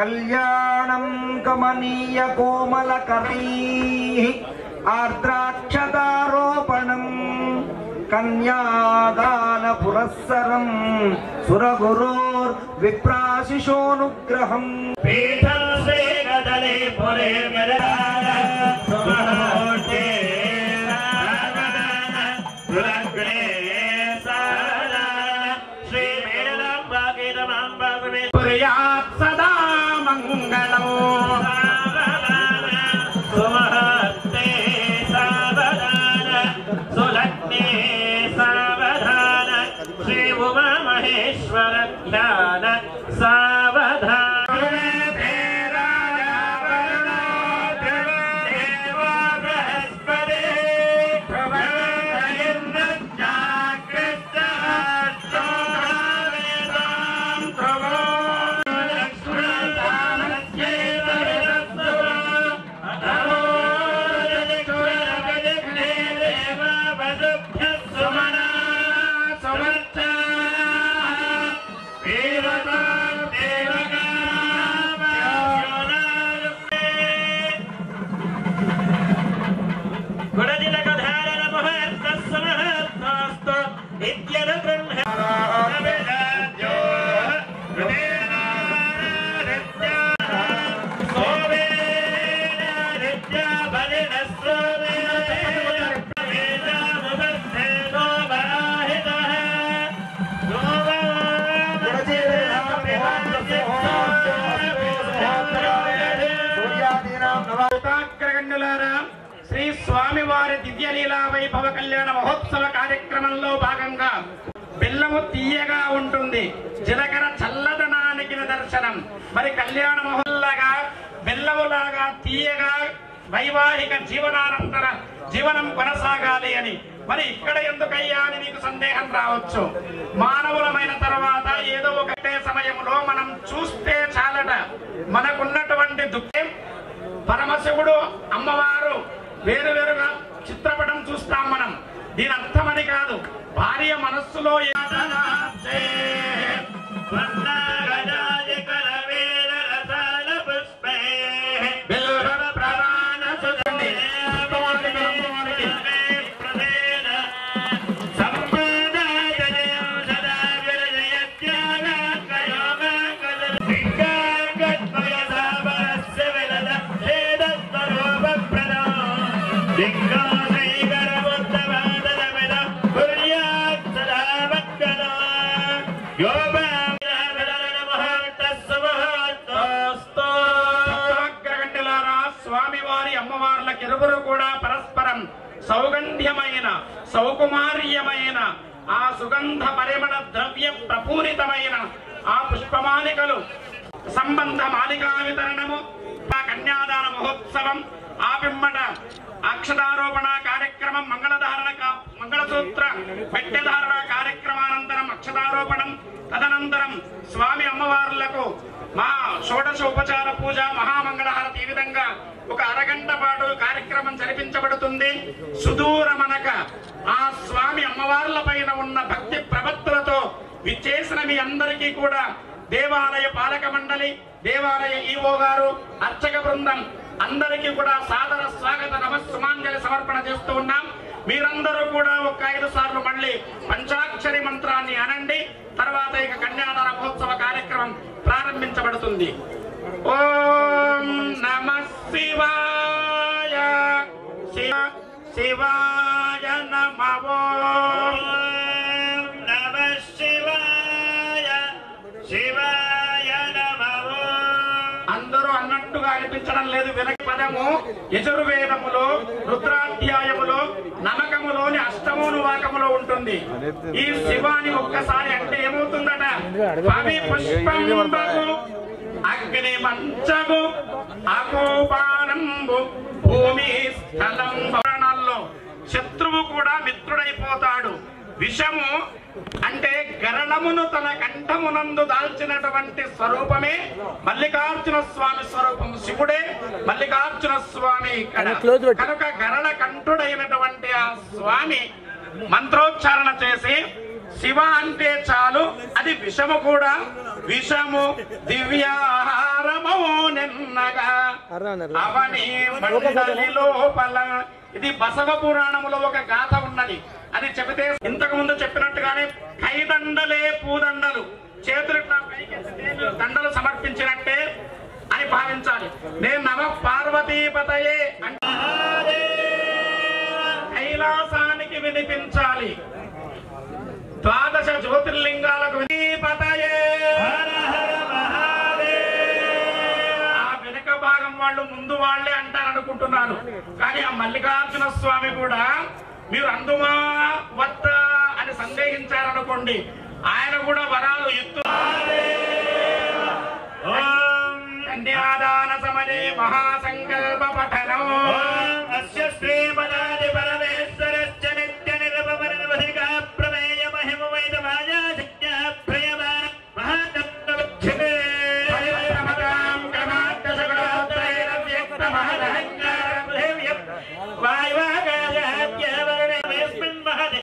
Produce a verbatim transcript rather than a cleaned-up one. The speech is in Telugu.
కళ్యాణం కమనీయ కోమలకరైః ఆర్ద్రాక్షదారోపణం కన్యాదాన పురస్సరం సురగురోర్ విప్రాశిషోనుగ్రహం పీఠం శ్రీగదలే పురే గదాన సుమహోర్తే రామదాన దురగ్నే సాదాన శ్రీ మేళలాంబా గీతమాంబా పుర్యాత్ సదా మంగళం సావధాన సుమహోర్తే సావధాన సులగ్నే సావధాన శ్రీ ఉమా మహేశ్వర ధ్యాన సావధాన శ్రీ స్వామివారి దివ్యలీలా వైభవ కళ్యాణ మహోత్సవ కార్యక్రమంలో భాగంగా బెల్లము తీయగా ఉంటుంది, జీలకర్ర చల్లదనానికి నిదర్శనం. మరి కళ్యాణ మహోత్సవలాగా బెల్లములాగా తీయగా వైవాహిక జీవనానంతర జీవనం కొనసాగాలి అని. మరి ఇక్కడ ఎందుకయ్యా అని మీకు సందేహం రావచ్చు. మానవులమైన తర్వాత ఏదో ఒకటే సమయంలో మనం చూస్తే చాలట మనకున్నటువంటి దుఃఖం. పరమశివుడు అమ్మవారు వేరు వేరుగా చిత్రపటం చూస్తాం మనం. దీని అర్థమని కాదు, భార్య మనస్సులో స్వామివారి అమ్మవార్లకు ఇరువురు కూడా పరస్పరం సౌగంధ్యమైన సౌకుమార్యమైన ఆ సుగంధ పరిమళ ద్రవ్య ప్రపూరితమైన ఆ పుష్పమాలికలు సంబంధ మాలికా వితరణము, కన్యాదాన మహోత్సవం, ఆ పిమ్మట అక్షతారోపణ కార్యక్రమం, మంగళధారణ మంగళసూత్ర పెట్టెధారణ కార్యక్రమానంతరం అక్షతారోపణం, తదనంతరం స్వామి అమ్మవార్లకు మా షోడశ ఉపచార పూజ, మహామంగళహారతి, ఈ విధంగా ఒక అరగంట పాటు కార్యక్రమం జరిపించబడుతుంది. సుదూరమనక ఆ స్వామి అమ్మవార్ల పైన ఉన్న భక్తి ప్రవత్తులతో విచ్చేసిన మీ అందరికీ కూడా దేవాలయ పాలక మండలి, దేవాలయ ఈవో గారు, అర్చక బృందం అందరికీ కూడా సాదర స్వాగత నమస్సుమాంజలి సమర్పణ చేస్తూ ఉన్నాం. మీరందరూ కూడా ఒక ఐదు సార్లు మళ్ళీ పంచాక్షరి మంత్రాన్ని అనండి. తర్వాత ఇక కన్యాదాన మహోత్సవ కార్యక్రమం ప్రారంభించబడుతుంది. ఓం నమః శివాయ, శివ శివాయ నమః. ఓం నమః శివాయ, శివాయ నమః. అందరూ అన్నట్టుగా అనిపించడం లేదు. వెనక పదము యజుర్వేదములో రుద్రాధ్యాయములో నమకములోని అష్టమోనువాకములో ఉంటుంది. ఈ శివాని ఒక్కసారి అంటే ఏమవుతుందట? పవి పుష్పంబగు అగ్ని పంచగు అకోపానంబు భూమి స్థలం భవనాల్లో శత్రువు కూడా మిత్రుడైపోతాడు. విషము అంటే గరళమును తన కంఠమునందు దాల్చినటువంటి స్వరూపమే మల్లికార్జున స్వామి స్వరూపం. శివుడే మల్లికార్జున స్వామి. కనుక గరళ కంఠుడైనటువంటి ఆ స్వామి మంత్రోచ్చారణ చేసి శివ అంటే చాలు, అది విషము కూడా. విషము దివ్యాహారం నామో నిన్నగా అవని మండలి లోపల. ఇది బసవ పురాణములో ఒక గాథ ఉన్నది. అది చెబితే ఇంతకు ముందు చెప్పినట్టుగానే కైదండలే పూదండలు, చేతులు దండలు సమర్పించినట్టే అని భావించాలి. నేను నమ పార్వతీపతయే అంటే కైలాసానికి వినిపించాలి. ద్వాదశ జ్యోతిర్లింగాలకు వినిపతయే. ఆ వెనుక భాగం వాళ్ళు ముందు వాళ్ళే అంటారు అనుకుంటున్నారు, కానీ ఆ మల్లికార్జున స్వామి కూడా మీరు అందుమా వద్ద అని సందేహించారనుకోండి, ఆయన కూడా వరాలు ఇస్తూ కన్యాదాన సమనే మహాసంకల్ప పఠనం అస్య శ్రీమదాది పరమేశ్వరస్య నిత్య నిరపమనిర్వధికా ప్రమేయ మహిమ వైద మాయా శక్త్యా ప్రయమాన మహాతత్వక్షితే పరిప్రమదాం క్రమాత్త సగుణోత్తరైర వ్యక్త మహదహంగా